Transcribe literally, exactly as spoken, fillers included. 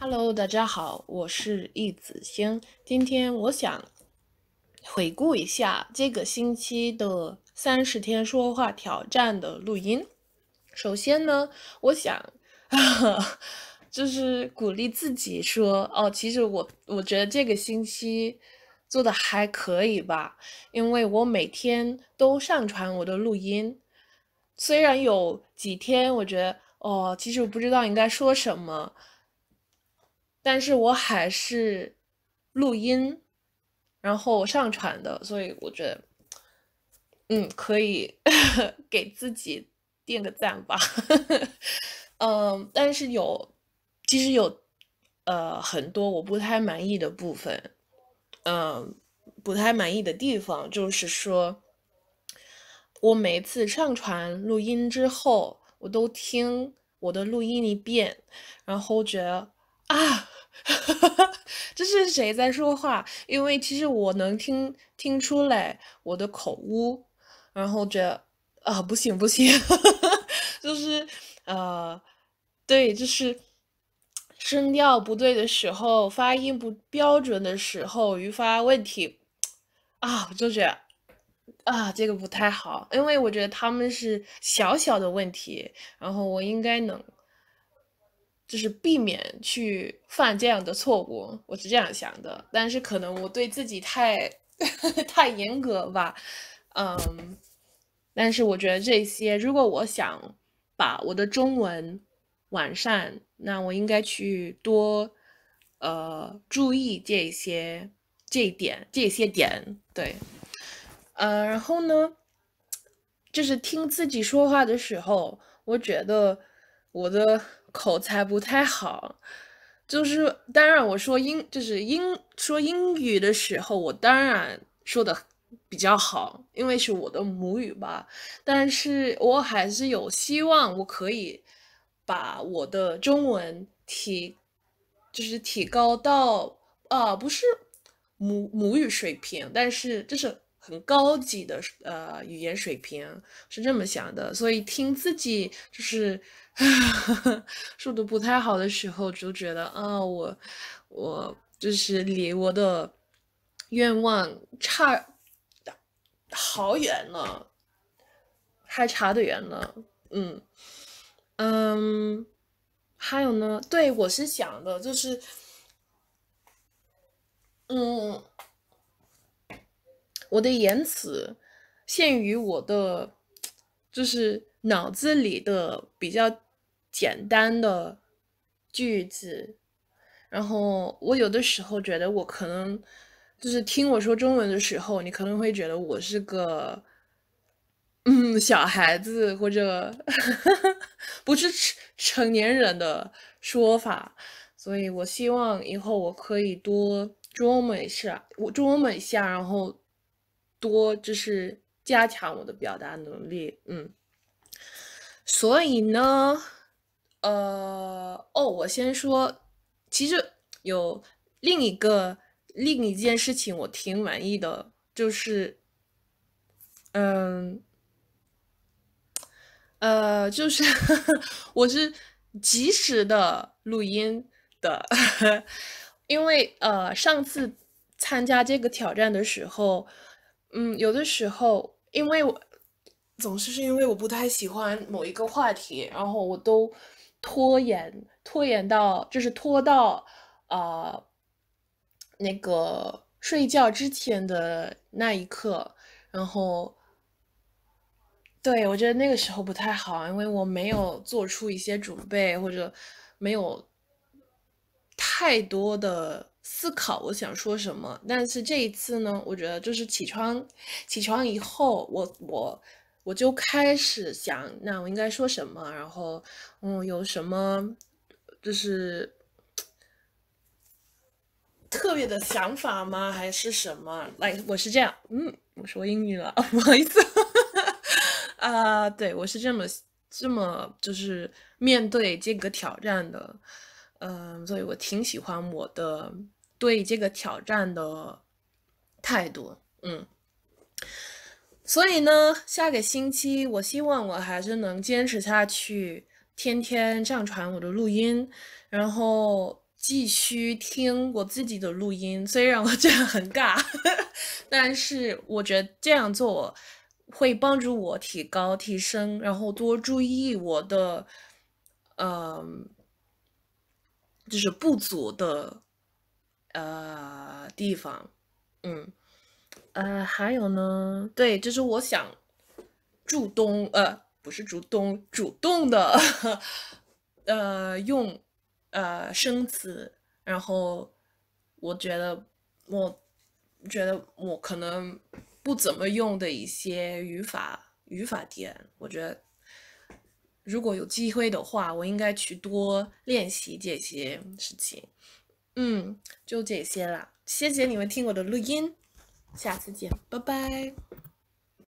Hello，大家好，我是易子星。今天我想回顾一下这个星期的三十天说话挑战的录音。首先呢，我想就是鼓励自己说，哦，其实我我觉得这个星期做的还可以吧，因为我每天都上传我的录音，虽然有几天我觉得，哦，其实我不知道应该说什么。但是我还是录音，然后上传的，所以我觉得，嗯，可以给自己点个赞吧。嗯，但是有，其实有，呃，很多我不太满意的部分。嗯，不太满意的地方就是说，我每次上传录音之后，我都听我的录音一遍，然后觉得啊，这是谁在说话？因为其实我能听听出来我的口误，然后觉得啊，不行不行，就是呃，对，就是声调不对的时候，发音不标准的时候，语法问题啊，我就觉得啊，这个不太好，因为我觉得他们是小小的问题，然后我应该能就是避免去犯这样的错误，我是这样想的。但是可能我对自己太太严格吧，嗯，但是我觉得这些，如果我想把我的中文完善，那我应该去多呃注意这些这一点这些点，对。呃，然后呢，就是听自己说话的时候，我觉得我的口才不太好。就是当然我说英就是英说英语的时候，我当然说的比较好，因为是我的母语吧。但是我还是有希望，我可以把我的中文提，就是提高到啊、不是母母语水平，但是这是很高级的呃语言水平，是这么想的。所以听自己就是说的不太好的时候，就觉得啊，我我就是离我的愿望差好远了，还差得远了。嗯嗯，还有呢，对我是想的，就是嗯，我的言辞限于我的就是脑子里的比较简单的句子，然后我有的时候觉得我可能就是听我说中文的时候，你可能会觉得我是个嗯小孩子或者不是成成年人的说法，所以我希望以后我可以多琢磨一下，我琢磨一下，然后多就是加强我的表达能力。嗯，所以呢，呃，哦，我先说，其实有另一个另一件事情我挺满意的，就是嗯。呃，就是我是及时的录音的，因为呃上次参加这个挑战的时候，嗯，有的时候因为我总是是因为我不太喜欢某一个话题，然后我都拖延拖延到就是拖到呃那个睡觉之前的那一刻，然后对，我觉得那个时候不太好，因为我没有做出一些准备，或者没有太多的思考我想说什么。但是这一次呢，我觉得就是起床，起床以后，我我我就开始想，那我应该说什么，然后嗯，有什么就是特别的想法吗？还是什么？来，我是这样，嗯，我说英语了，不好意思。啊，对，我是这么这么就是面对这个挑战的，嗯，所以我挺喜欢我的对这个挑战的态度，嗯。所以呢，下个星期我希望我还是能坚持下去，天天上传我的录音，然后继续听我自己的录音，虽然我觉得很尬，但是我觉得这样做会帮助我提高、提升，然后多注意我的，嗯、就是不足的呃地方，嗯。呃，还有呢，对，就是我想主动，呃，不是主动，主动的，呃，用呃生词，然后我觉得，我觉得我可能不怎么用的一些语法语法点，我觉得如果有机会的话，我应该去多练习这些事情。嗯，就这些啦，谢谢你们听我的录音。下次见，拜拜。